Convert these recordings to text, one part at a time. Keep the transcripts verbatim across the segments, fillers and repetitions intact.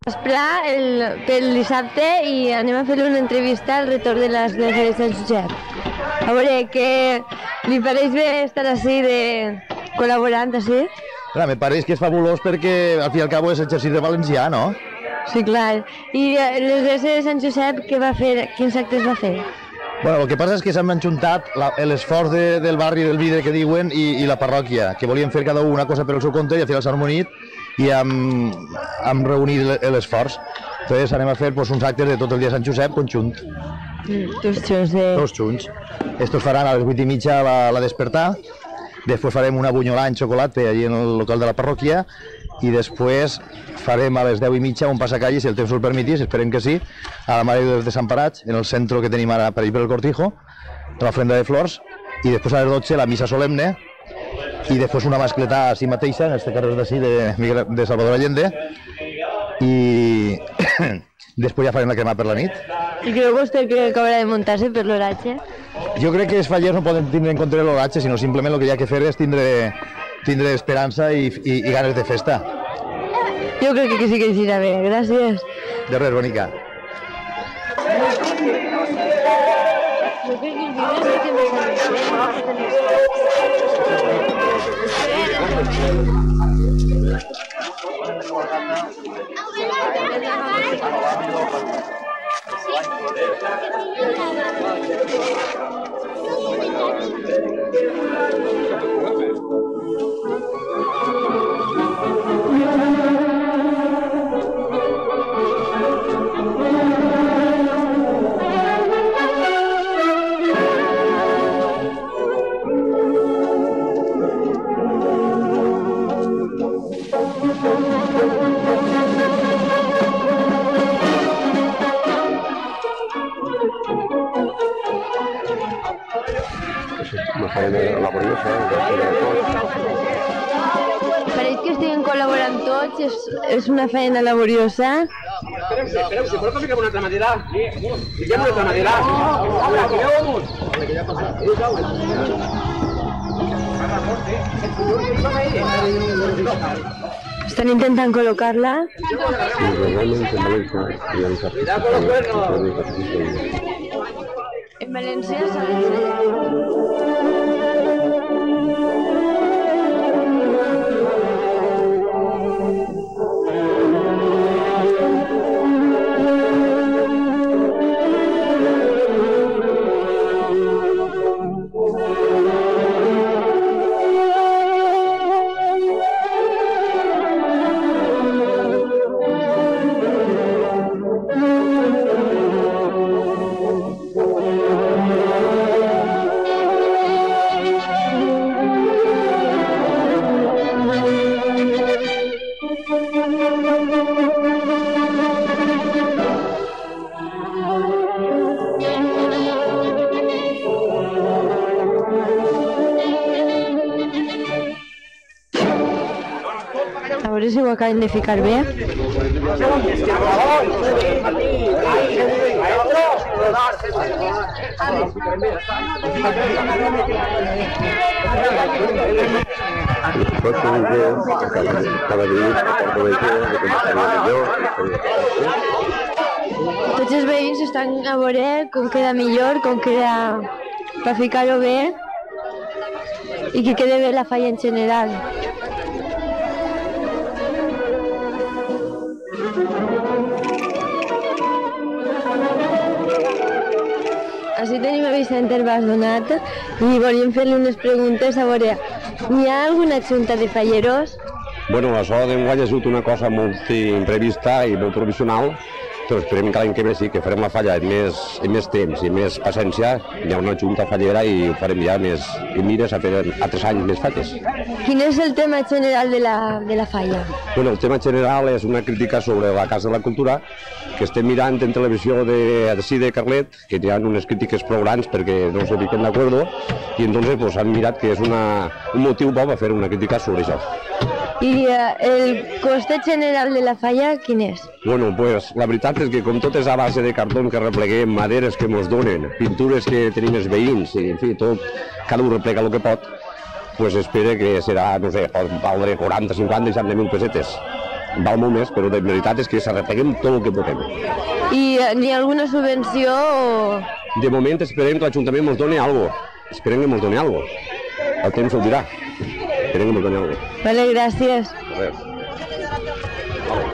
Pla el, pel dissabte i anem a fer una entrevista al retorn de l'església de Sant Josep. A veure, què li pareix bé estar així, de col·laborant així? Clar, me pareix que és fabulós perquè al fi i al cabo és exercici de valencià, no? Sí, clar. I l'església de Sant Josep, què va fer? Quins actes va fer? Bueno, el que passa és que s'han enjuntat l'esforç de, del barri del Vidre, que diuen, i, i la parròquia, que volien fer cada una cosa per al seu compte i al final s'han unit i hem, hem reunit l'esforç. Entonces anem a fer pues, uns actes de tot el dia de Sant Josep conjunt. Mm, dos junts. De... Dos junts. Estos faran a les vuit i mitja la, la despertar, després farem una bunyola en xocolata allí en el local de la parròquia i després farem a les deu i mitja un passacalles, si el temps ho permetís, esperem que sí, a la Mare de Déu de Sant Parats, en el centre que tenim ara per allà per el Cortijo, l'ofrenda de flors, i després a les dotze la missa solemne, i després una mascletà a si mateixa, en este carrer d'ací, de, de Salvador Allende, i després ja farem la crema per la nit. I creu vostè que acabarà de muntar-se per l'oratge? Jo crec que els fallers no poden tindre en compte l'oratge, sinó simplement el que hi ha que fer és tindre, tindre esperança i, i, i ganes de festa. Jo crec que sí que hi irà bé, gràcies. De res, bonica. Pareix que estiguin col·laborant tots, és, és una feina laboriosa. Espereu, espereu, si voleu que fiquem una altra manera, fiquem una altra manera. Ara, fiqueu-vos. Estan intentant col·locar-la. En València s'ha d'ensenyar. A veure si ho acaben de ficar bé. Tots els veïns estan a veure com queda millor, com queda per ficar-ho bé i que quede bé la falla en general. Així tenim a Vicent Herbàs Donat i volíem fer-li unes preguntes a veure, hi ha alguna junta de falleros? Bueno, això d'enguany ha sigut una cosa molt imprevista i molt provisional, però esperem que l'any que ve sí, que farem la falla en més, en més temps i més paciència. Hi ha una junta fallera i ho farem ja més i mires a fer altres anys més falles. Quin és el tema general de la, de la falla? Bueno, el tema general és una crítica sobre la Casa de la Cultura, que estem mirant en televisió de, de, de Carlet, que hi ha unes crítiques prou grans perquè no se fiquen d'acord, i entonces pues, han mirat que és una, un motiu bo per fer una crítica sobre això. I uh, el coste general de la falla, quin és? Bueno, pues la veritat és que com tot és a base de cartó que repleguem, maderes que ens donen, pintures que tenim els veïns, i en fi, tot, cada un replega el que pot, pues espera que serà, no sé, pot valdre quaranta, cinquanta, seixanta mil pesetes. val molt més, però de veritat és que s'arrepleguem tot el que podem. I n'hi ha alguna subvenció o...? De moment esperem que l'Ajuntament ens doni alguna cosa. Esperem que ens doni alguna cosa. El temps ho dirà. Esperem que ens doni alguna cosa. Vale, gràcies. Res. Vale.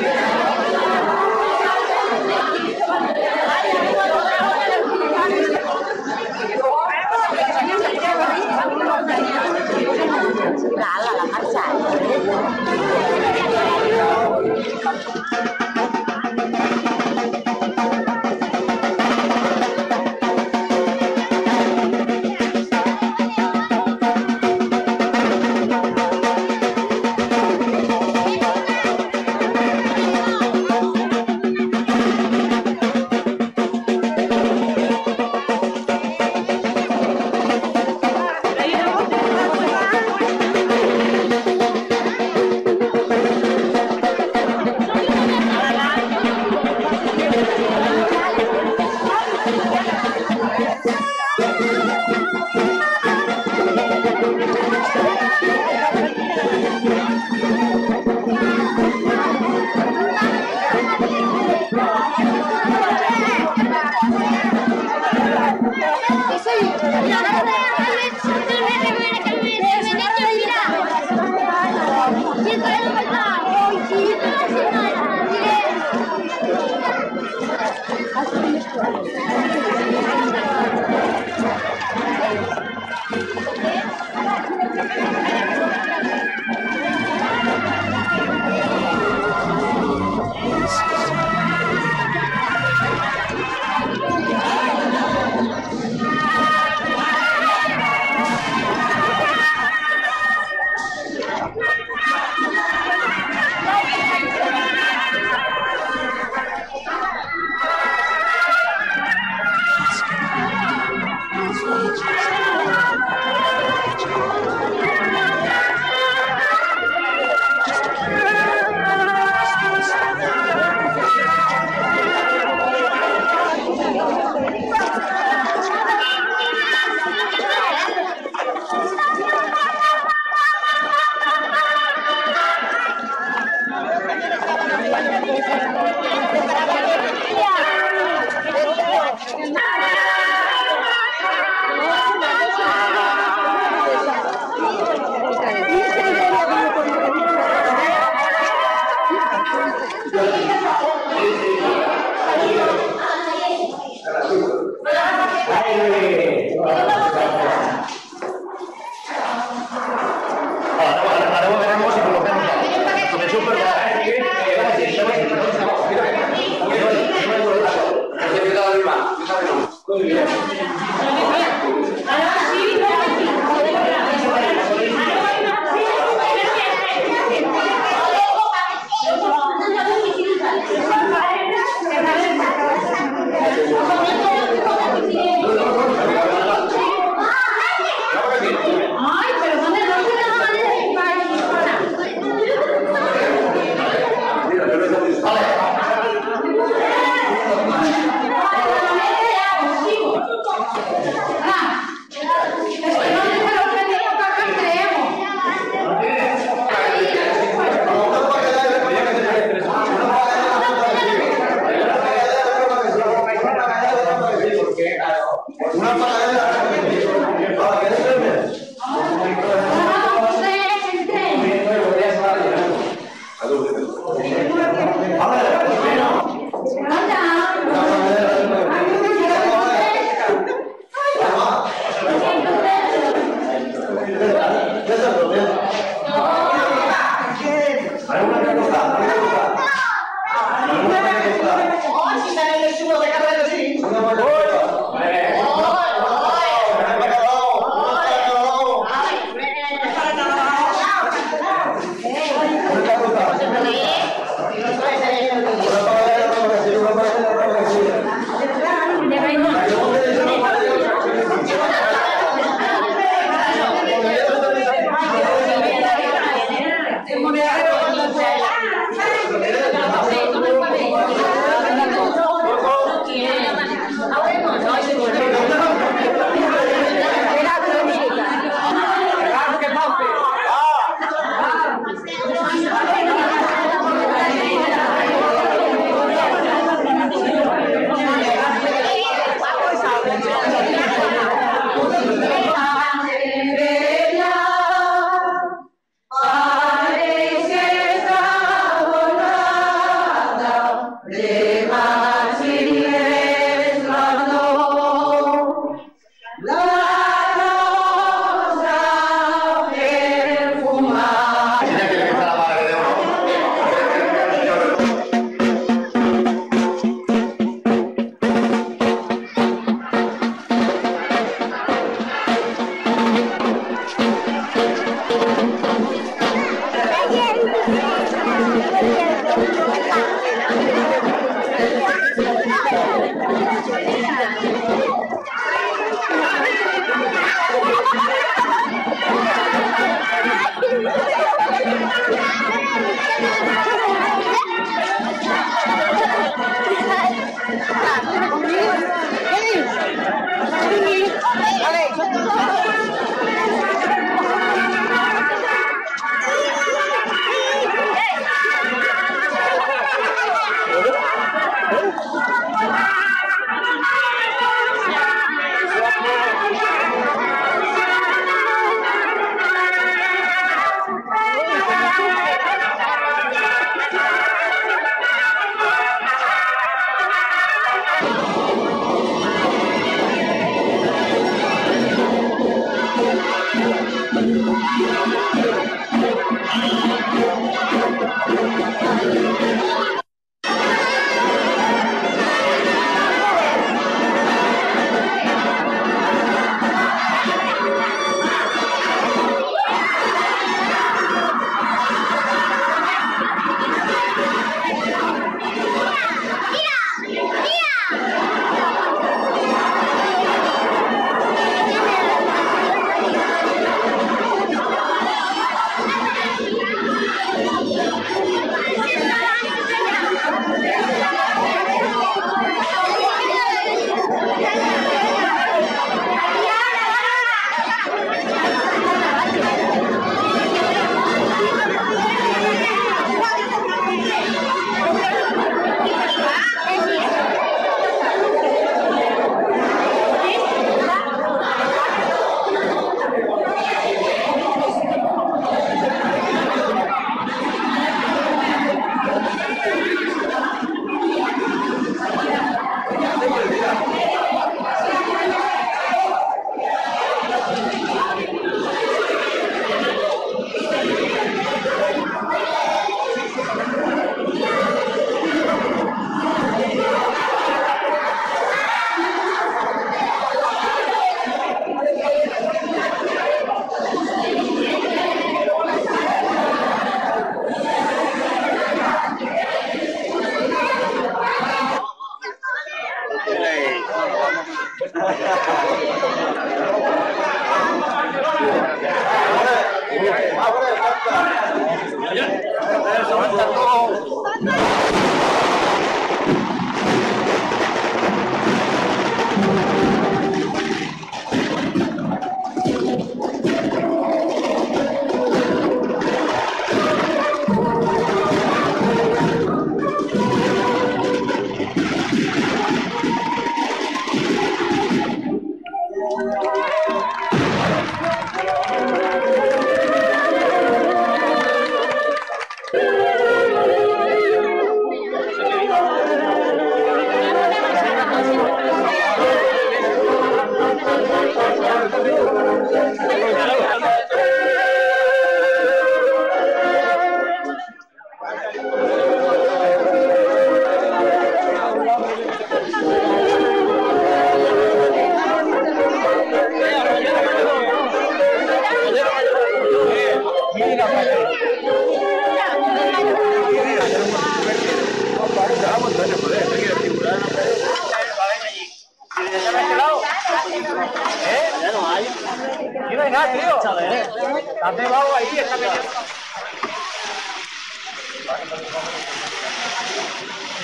Hare Krishna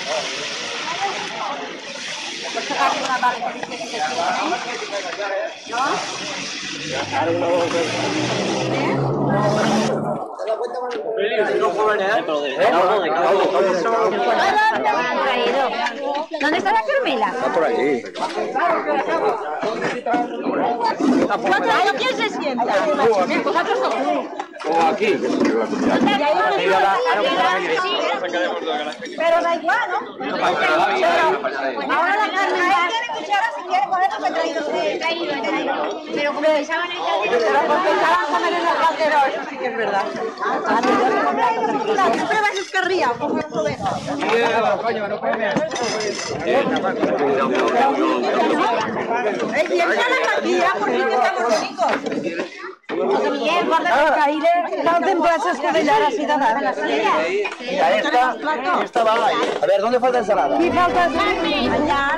¿Dónde está la Carmela? Está por allí. ¿Quién se sienta? Vosotros dos. O aquí. Pero da igual, ¿no? Ahora la Carmela quiere escuchar si quiere coger lo que he traído. Traído, traído. Pero como pensaban en el caldero. Pero como pensaban comer en el caldero, eso sí que es verdad. Siempre vas escarría, como esto de. El tiempo de la cantidad, por fin estamos ricos. Bien, guarda que ahí le falten plazas que de la ciudad. Mira, esta, esta va ahí. A ver, ¿dónde falta ensalada? Y falta allá.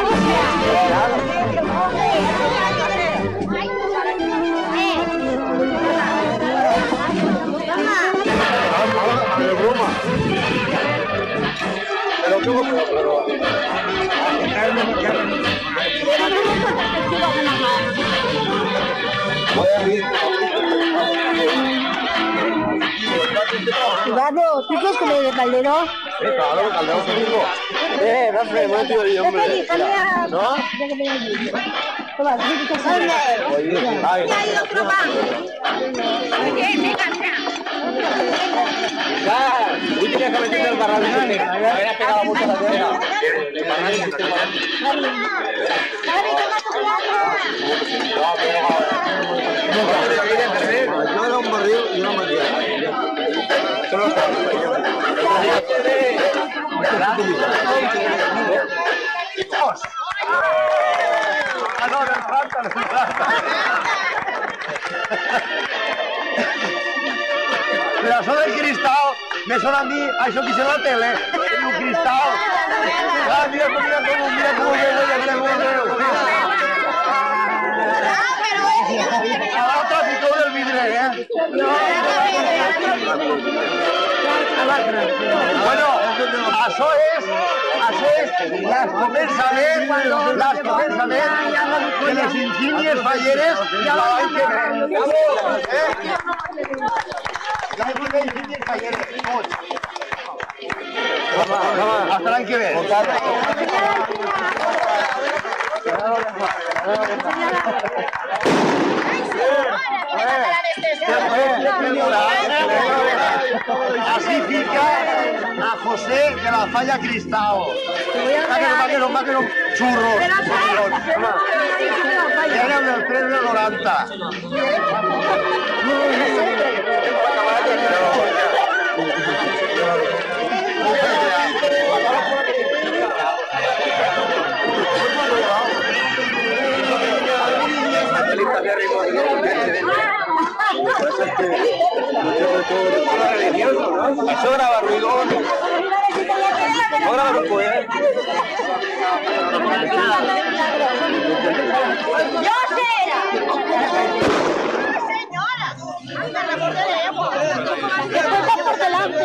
Pero broma. Pero cómo, pero. Eduardo, ¿tú quieres comer de caldero? Sí, claro, el caldero es rico. Eh, no sé, no tío, yo, hombre. ¿No? Toma, ¿qué te sale? Ay, ¿Qué ha ido probando? ya, uy, tenía que meterme el barral de este. Me había pegado mucho la tierra. El barral de este. Yo era un barril y una manera. Pero això del cristal me sona a mi, això que se la tele, un cristal. Ah, mira, mira com, mira com ho veu, mira com ho veu. A l'altre ficou del vidre, eh? Bueno, això és, això és l'escomençament, l'escomençament de les insígnies falleres de l'any que ve. Eh? L'any que ve insígnies falleres, tots. Hasta l'any que ve. Así fica a José de la Falla Cristal. Va que no va que no churros. Que era del tres del noranta. Això grava ruidor. No grava no puede. ¡Yo sé! ¡Señora! ¡Anda, la borde de agua! ¡Después por delante!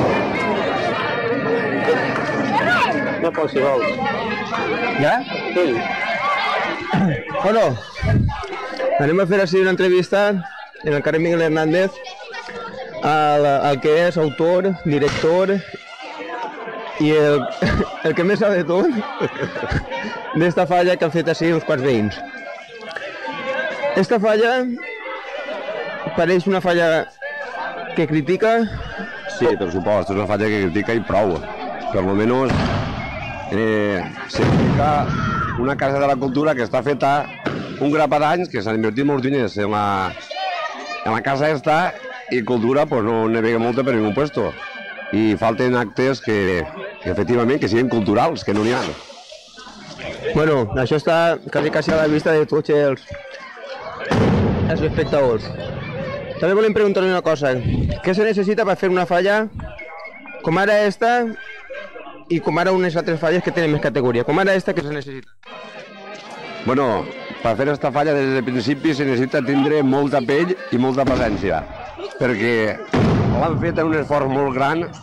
No pot, si vols. Ja? Sí. Bueno, anem a fer així una entrevista en el carrer Miguel Hernández al, al que és autor, director i el, el que més sabe tot d'esta falla que han fet així uns quants veïns. Esta falla pareix una falla que critica. Sí, per supost, és una falla que critica i prou. Per lo menos eh, se critica una casa de la cultura que està feta un grapat d'anys, que s'han invertit molts diners en la, en la casa esta, i cultura pues, no ne ve molta per ningú puesto. I falten actes que, que efectivament que siguin culturals, que no n'hi ha. Bueno, això està quasi, quasi a la vista de tots els, els espectadors. També volem preguntar una cosa. Què se necessita per fer una falla com ara esta i com ara unes altres falles que tenen més categoria? Com ara esta, què se necessita? Bueno, per fer esta falla des del principi se necessita tindre molta pell i molta paciència, perquè l'han fet en un esforç molt gran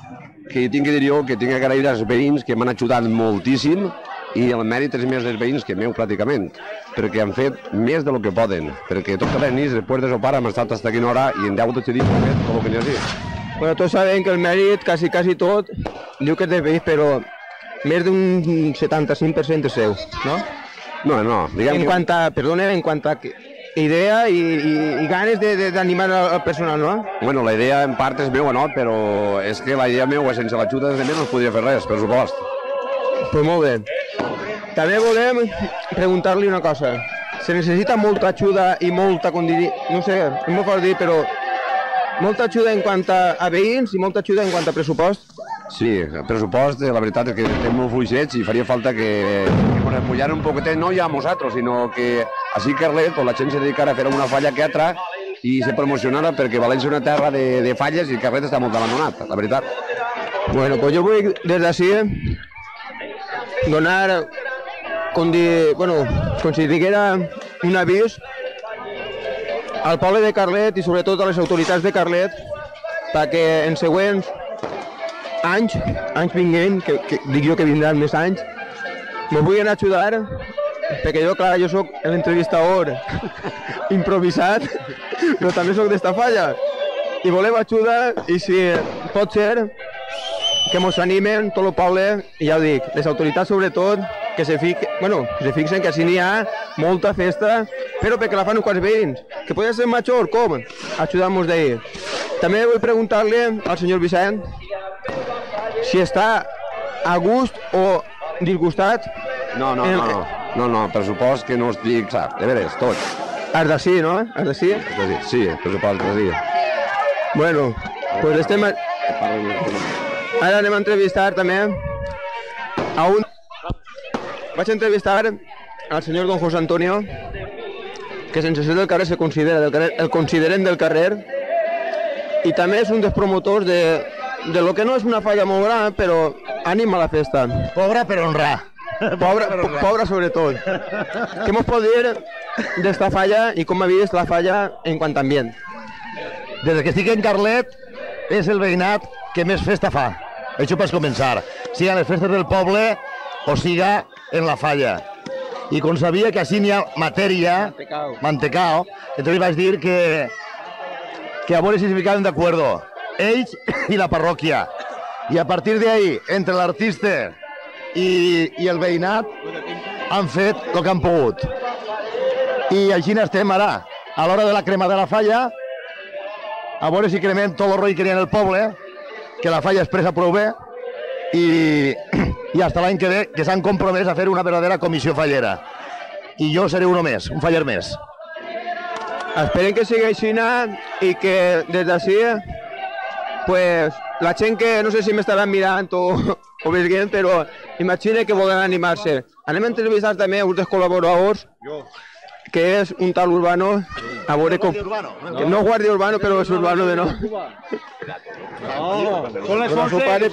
que tinc que dir jo que tinc que agrair als veïns que m'han ajudat moltíssim i el mèrit és més dels veïns que meu pràcticament, perquè han fet més del que poden, perquè totes les nits després de sopar hem estat fins a quina hora i en deu dotze dies hem fet tot el que n'hi ha així. Bueno, tots sabem que el mèrit, quasi, quasi tot, diu que és de veïns, però més d'un setanta-cinc per cent és seu, no? No, no, diguem en que... quant a, perdona, en quant a idea i, i, i ganes d'animar al personal, no? Bueno, la idea en part és meva, no? Però és que la idea meva, sense l'ajuda de més, no es podria fer res, per supost. Pues molt bé. També volem preguntar-li una cosa. Se necessita molta ajuda i molta, com dir, no sé, no m'ho fas dir, però molta ajuda en quant a, a veïns i molta ajuda en quant a pressupost? Sí, el pressupost, la veritat és que estem molt fluixets i faria falta que, que ens apoyara un poquetet, no ja a nosaltres, sinó que així que Carlet, pues, la gent se dedicara a fer una falla que altra i se promocionara perquè València és una terra de, de falles i Carlet està molt abandonat, la veritat. Bueno, pues jo vull des d'ací donar, com, dir, bueno, com si diguera un avís al poble de Carlet i sobretot a les autoritats de Carlet perquè en següents anys, anys vinguent, que, que dic jo que vindran més anys, me vulguin ajudar, perquè jo, clar, jo soc l'entrevistador improvisat, però també soc d'esta falla, i volem ajuda, i si pot ser, que mos animen tot el poble, i ja ho dic, les autoritats sobretot, que se, fic, bueno, se fixen que així n'hi ha molta festa, però perquè la fan uns quants veïns, que podria ser major, com? Ajudar-nos d'ahir. També vull preguntar-li al senyor Vicent si està a gust o disgustat. No, no, no, no, no, no, pressupost que no estic, sap, de veres, tot. Has de sí, no? Has de sí? Has de sí, sí, pressupost de sí. Bueno, pues estem... A... Ara anem a entrevistar també a un... Vaig entrevistar al senyor don José Antonio, que sense ser del carrer se considera del carrer, el considerem del carrer, i també és un dels promotors de, de lo que no és una falla molt gran, però anima la festa. Pobra però honrar. Pobra, po, pobra sobretot. Què mos pot dir d'esta falla i com ha vist la falla en quant a ambient? Des que estic en Carlet és el veïnat que més festa fa. Això per començar. Siga les festes del poble o siga en la falla. I com sabia que així n'hi ha matèria, Mantecao, mantecao entonces li vaig dir que, que a veure si es ficaven d'acuerdo ells i la parròquia. I a partir d'ahí, entre l'artista i, i el veïnat, han fet el que han pogut. I així n'estem ara, a l'hora de la crema de la falla, a veure si cremem tot el roi que n'hi ha en el poble, que la falla es presa prou bé, i, i fins l'any que ve que s'han compromès a fer una verdadera comissió fallera. I jo seré uno més, un faller més. Esperem que sigui així i que des d'ací pues, la gent que no sé si m'estaran mirant o, o veient, però imagina que volen animar-se. Anem a entrevistar també uns dels col·laboradors, que és un tal Urbano, a veure com... No guàrdia urbano, però és urbano de no. No, son les once.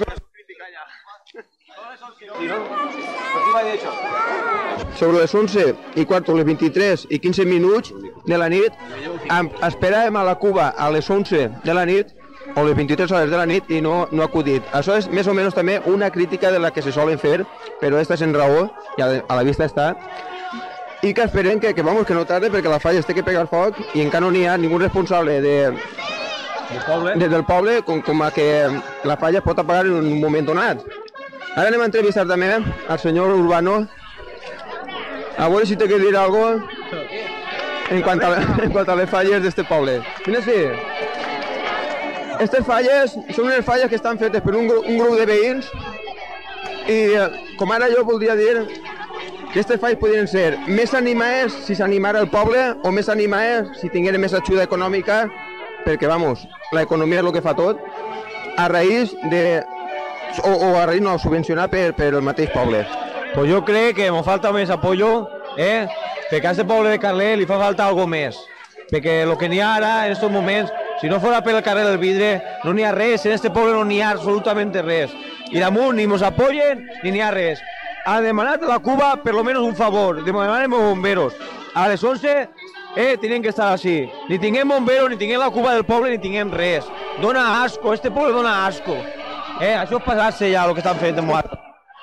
Sobre les onze i quart, les vint-i-tres i quinze minuts de la nit, esperàvem a la Cuba a les onze de la nit, o les vint-i-tres hores de la nit, i no, no ha acudit. Això és més o menys també una crítica de la que se solen fer, però esta és en raó, i a la vista està, i que esperem que, que, vamos, que no tarde, perquè la falla es té que pegar foc, i encara no n'hi ha ningú responsable de, des del poble com, com a que la falla es pot apagar en un moment donat. Ara anem a entrevistar també al senyor Urbano, a veure si té que dir alguna cosa en quant a, en quant a les falles d'este poble. Mira, sí. Aquestes falles són unes falles que estan fetes per un, gru un grup de veïns i com ara jo voldria dir que aquestes falles podrien ser més animades si s'animara el poble o més animades si tingueren més ajuda econòmica, perquè, vamos, l'economia és el que fa tot, a raïs de... o, o a raïs no, subvencionar per, per el mateix poble. Pues yo creo que me falta más apoyo, ¿eh? Porque a este poble de Carlet le fa falta algo más. Porque lo que n'hi ha ara, en estos momentos, si no fuera per el carrer del Vidre, no n'hi ha res, en este poble no n'hi ha absolutamente res. I damunt ni nos apoyen ni n'hi ha res. Ha demanat a la Cuba per lo menos un favor, demanem els bomberos. A les onze eh, tienen que estar així. Ni tinguem bomberos, ni tinguem la Cuba del poble, ni tinguem res. Dona asco, este poble dona asco. Eh, això és passar-se ja, el que estan fent amb nosaltres.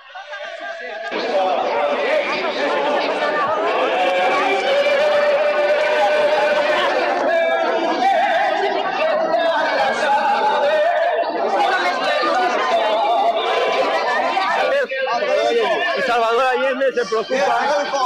Salvador Allende se preocupa.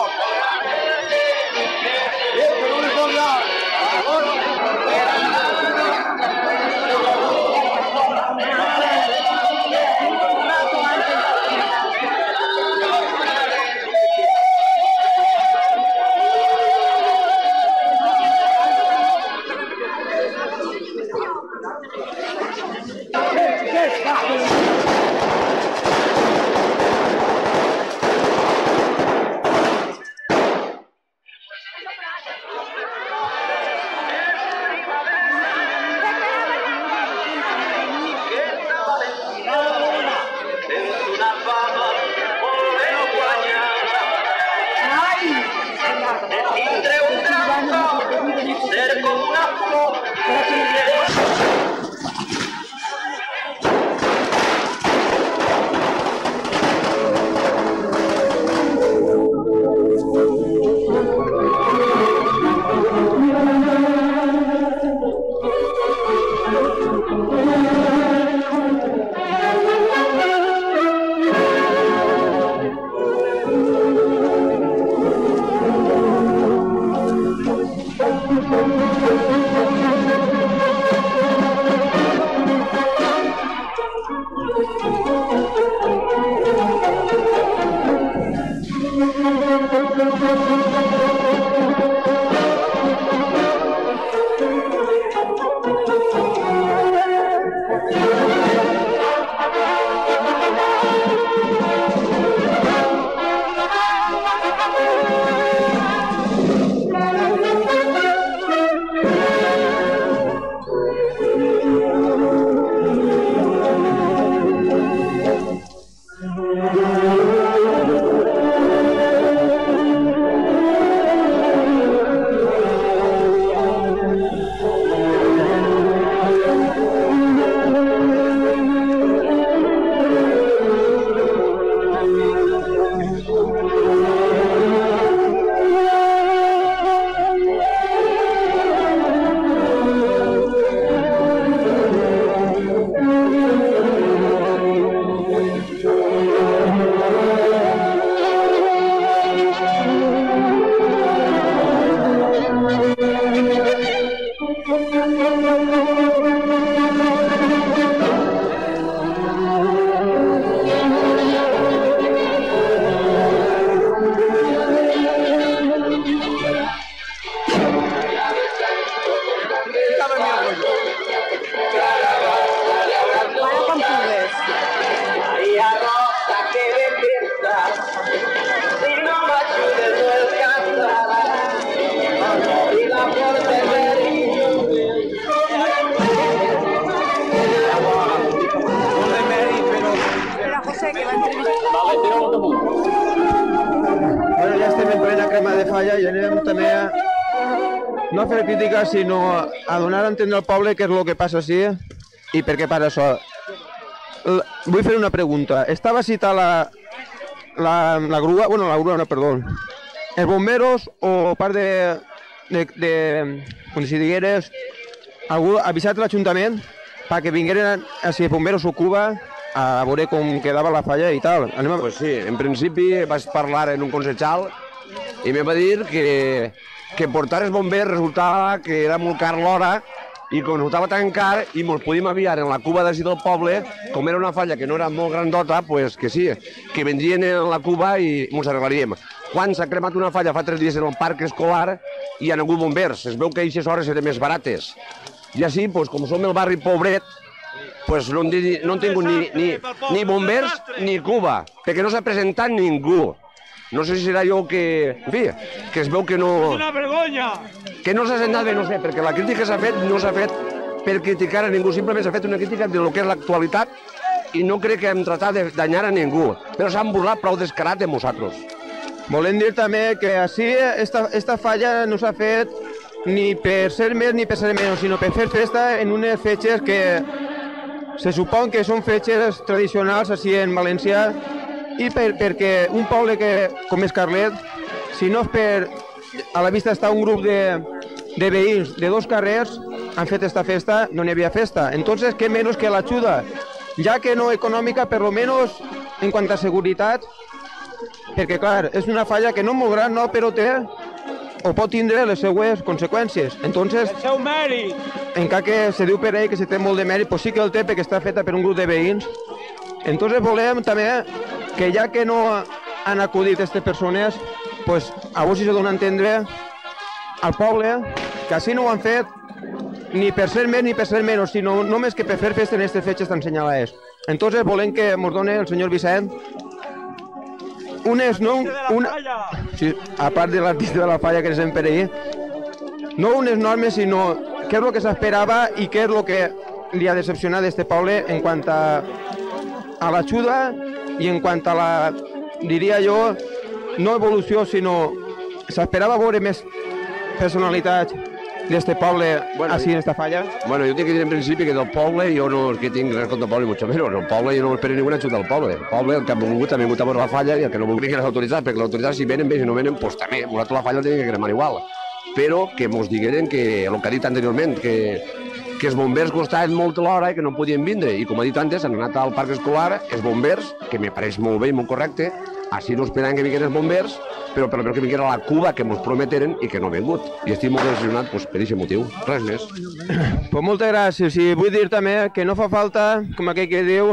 Bueno, ja estem en plena crema de falla i anem també a no a fer crítica, sinó a donar a entendre al poble què és el que passa així i per què passa això. L- Vull fer una pregunta. Estava citada la, la, la grua, bueno, la grua no, perdó, els bomberos o part de, de, de com si digueres, algú ha avisat l'Ajuntament perquè vingueren a si els bomberos o Cuba a veure com quedava la falla i tal. Anem a... Pues sí, en principi vaig parlar en un consejal i me va dir que, que portar els bombers resultava que era molt car l'hora i com resultava tan car i ens podíem aviar en la cuba d'ací del poble, com era una falla que no era molt grandota, pues que sí, que vendrien en la cuba i ens arreglaríem. Quan s'ha cremat una falla fa tres dies en el parc escolar i hi ha hagut bombers, es veu que aquestes hores eren més barates. I així, pues, com som el barri pobret, pues no, he, no he tingut ni, ni, ni bombers ni cuba, perquè no s'ha presentat ningú. No sé si serà jo que... En fi, que es veu que no... És una vergonya! Que no s'ha sentat bé, no sé, perquè la crítica s'ha fet, no s'ha fet per criticar a ningú, simplement s'ha fet una crítica de lo que és l'actualitat i no crec que hem tratat de danyar a ningú, però s'han burlat prou descarat de nosaltres. Volem dir també que així esta, esta falla no s'ha fet ni per ser més ni per ser menys, sinó per fer festa en unes fetges que se supon que són fetges tradicionals així en València i per, perquè un poble que, com és Carlet, si no és per... A la vista està un grup de, de veïns de dos carrers han fet esta festa, no n'hi havia festa. Entonces, ¿qué menos que la ayuda? Ya que no econòmica, per lo menos en quant a seguretat, perquè, clar, és una falla que no és molt gran, no, però té o pot tindre les seues conseqüències. Entonces, el seu mèrit! Encara que se diu per ell que se té molt de mèrit, pues sí que el té perquè està feta per un grup de veïns. Entonces volem també que ja que no han acudit aquestes persones, pues a vos si se dona a entendre al poble que així no ho han fet ni per ser més ni per ser menys, sinó només que per fer festa en aquestes fetges tan senyalades. Entonces volem que ens doni el senyor Vicent unes, no, una, sí, a part de l'artista de la falla que és per ahir, no unes normes, sinó què és el que s'esperava i què és el que li ha decepcionat d'aquest poble en quant a, a l'ajuda i en quant a la, diria jo, no evolució, sinó s'esperava veure més personalitat d'este poble bueno, així en esta falla. Bueno, jo tinc que dir en principi que del poble jo no és que tinc res contra el poble, mucho menos. El poble jo no espero ninguna ajuda del poble. El poble, el que ha volgut, ha vingut a veure la falla i el que no vulgui que les autoritats, perquè les autoritats si venen bé, si no venen, doncs pues, també. Nosaltres la falla la tenim que cremar igual. Però que mos digueren que, el que ha dit anteriorment, que, que els bombers costaven molt l'hora i que no podien vindre. I com ha dit antes, han anat al parc escolar, els bombers, que me pareix molt bé i molt correcte, així no esperaven que vinguin els bombers, però per que vinguin a la Cuba que ens prometeren i que no ha vingut. I estic molt decepcionat pues, per aquest motiu. Res més. Pues moltes gràcies. I vull dir també que no fa falta, com aquell que diu,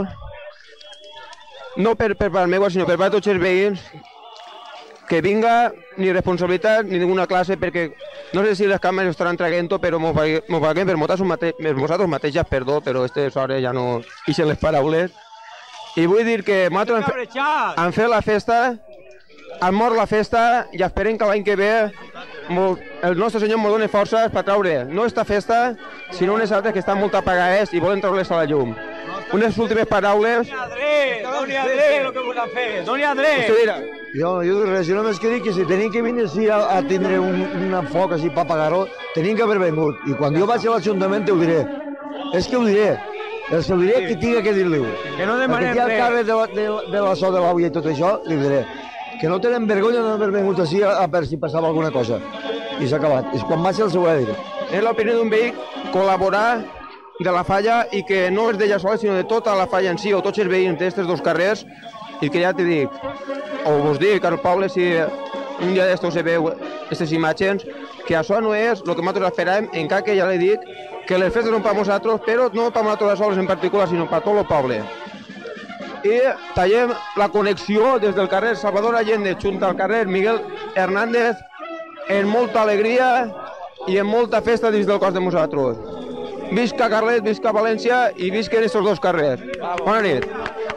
no per, per part meva, sinó per part de tots els veïns, que vinga ni responsabilitat ni ninguna classe, perquè no sé si les càmeres estaran traguent-ho, però mos paguem per nosaltres mateixes, perdó, però a aquestes hores ja no ixen les paraules. I vull dir que nosaltres hem, fe, hem fet la festa, hem mort la festa i esperem que l'any que ve el nostre senyor ens doni forces per traure no aquesta festa, sinó unes altres que estan molt apagades i volen treure-les a la llum. Unes últimes paraules... Doni a dret, el que volem fer, doni a dret! Vostè dirà. Jo, jo res, jo només que dic que si tenim que venir així a, a tindre un, un foc així per apagar-ho, tenim que haver vengut. I quan jo vaig a l'Ajuntament ho diré. És que ho diré. Els ho diré que tinga que dir-li-ho. Que no demanem res. Perquè hi ha el de la, de, de la so de l'àvia i tot això, li diré. Que no tenen vergonya d'haver vengut així a, a per si passava alguna cosa. I s'ha acabat. I quan vaig els ho he de dir. És l'opinió d'un veí col·laborar de la falla i que no és d'ella sola, sinó de tota la falla en si, o tots els veïns d'aquests dos carrers, i que ja t'he dic, o vos dic al poble, si un dia d'estos se veu aquestes imatges, que això no és el que nosaltres esperàvem, encara que ja li dic que les festes són per nosaltres, però no per nosaltres sols en particular, sinó per tot el poble. I tallem la connexió des del carrer Salvador Allende junt al carrer Miguel Hernández en molta alegria i en molta festa dins del cos de nosaltres. Visca Carlet, visca València i visquen aquests dos carrers. Bona nit.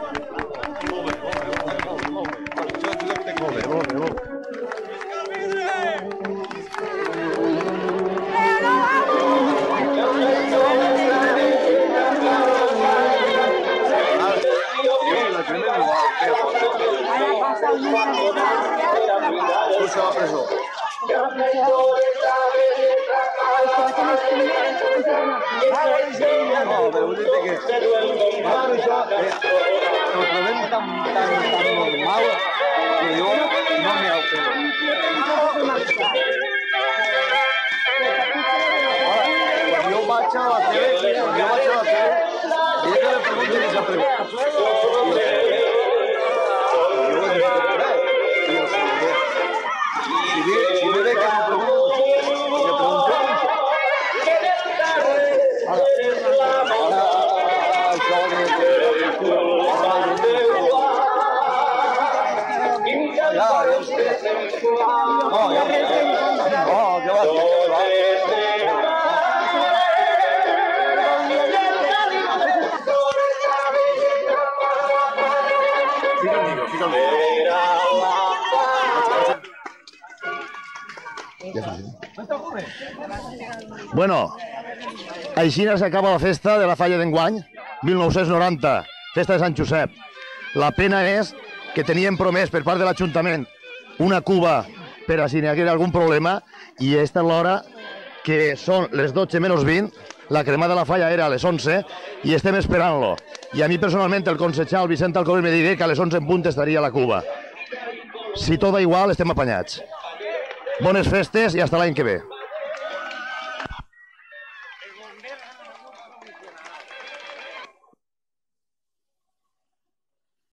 No, però vull dir que això ho trobem tan normal que jo no m'hi ho fer. Quan jo vaig a la tele, quan jo vaig a la tele, ella que li pregunta i s'ha preguntat. Si ve que no pregunto, le pregunto. Bueno, així s'acaba la festa de la falla d'enguany, mil nou-cents noranta, festa de Sant Josep. La pena és que teníem promès per part de l'Ajuntament una cuba per a si n'hi hagués algun problema i aquesta és l'hora que són les dotze menys vint la cremada de la falla era a les onze i estem esperant-lo. I a mi personalment el consejal Vicent Alcover me diré que a les onze en punt estaria a la Cuba. Si tot va igual, estem apanyats. Bones festes i hasta l'any que ve.